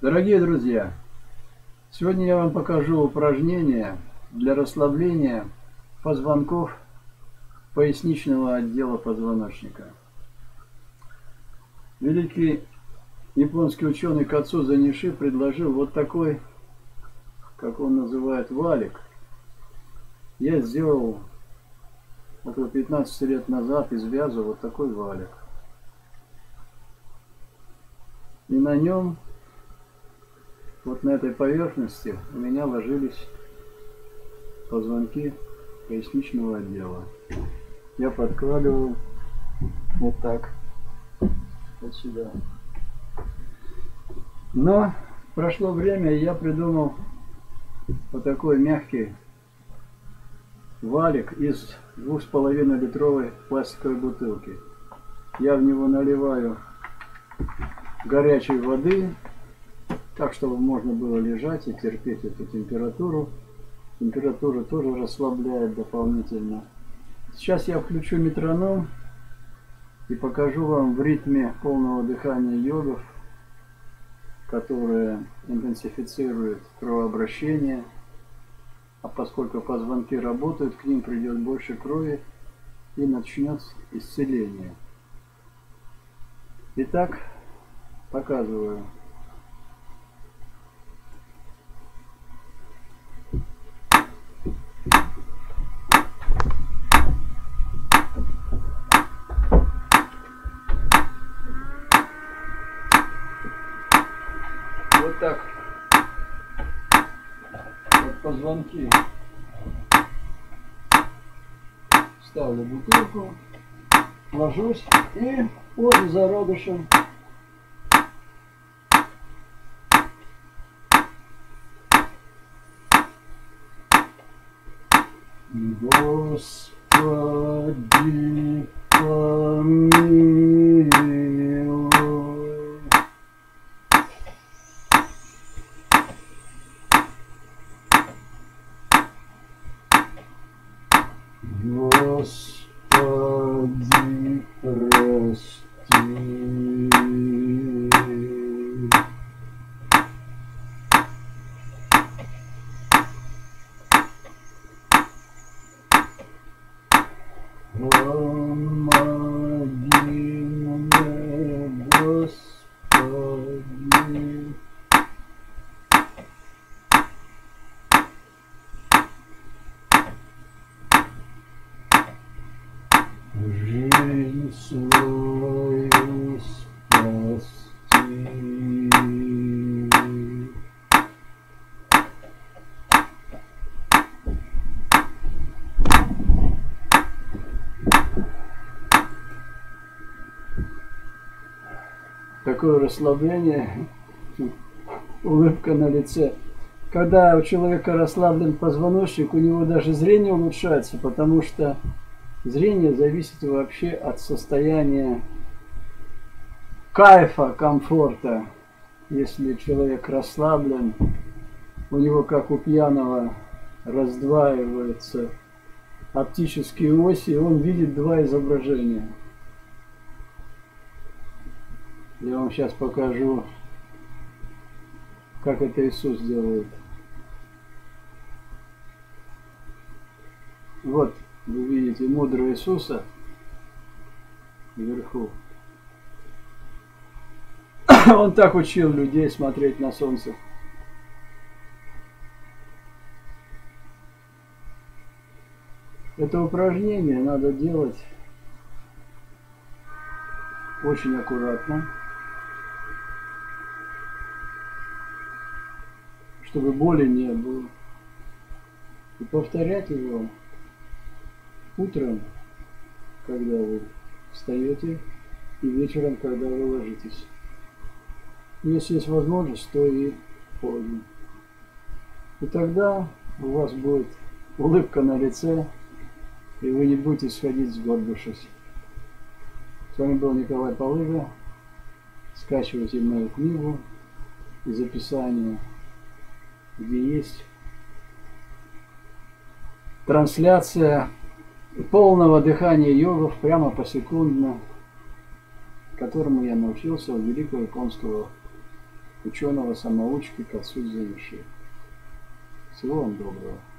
Дорогие друзья, сегодня я вам покажу упражнение для расслабления позвонков поясничного отдела позвоночника. Великий японский ученый Кацудзо Ниши предложил вот такой, как он называет, валик. Я сделал около 15 лет назад из вяза вот такой валик. И на нем, вот на этой поверхности, у меня ложились позвонки поясничного отдела. Я подкладывал вот так, вот сюда. Но прошло время, и я придумал вот такой мягкий валик из 2,5-литровой пластиковой бутылки. Я в него наливаю горячей воды, так, чтобы можно было лежать и терпеть эту температуру. Температура тоже расслабляет дополнительно. Сейчас я включу метроном и покажу вам в ритме полного дыхания йогов, которое интенсифицирует кровообращение. А поскольку позвонки работают, к ним придет больше крови и начнется исцеление. Итак, показываю. Вот так. Вот позвонки. Ставлю бутылку, ложусь и под зародышем Господи, помилуй. Господи, прости. Помоги мне, Господи. Жизнь свою спасти. Такое расслабление, улыбка на лице. Когда у человека расслаблен позвоночник, у него даже зрение улучшается, потому что зрение зависит вообще от состояния кайфа, комфорта. Если человек расслаблен, у него, как у пьяного, раздваиваются оптические оси, и он видит два изображения. Я вам сейчас покажу, как это Иисус делает. Вот вы видите мудрого Иисуса вверху. Он так учил людей смотреть на солнце. Это упражнение надо делать очень аккуратно, чтобы боли не было. И повторять его утром, когда вы встаете, и вечером, когда вы ложитесь. Если есть возможность, то и поздно. И тогда у вас будет улыбка на лице, и вы не будете сходить с горбившись. С вами был Николай Полыга. Скачивайте мою книгу из описания, где есть трансляция полного дыхания йогов прямо посекундно, которому я научился у великого японского ученого-самоучки Касудзу Иши. Всего вам доброго.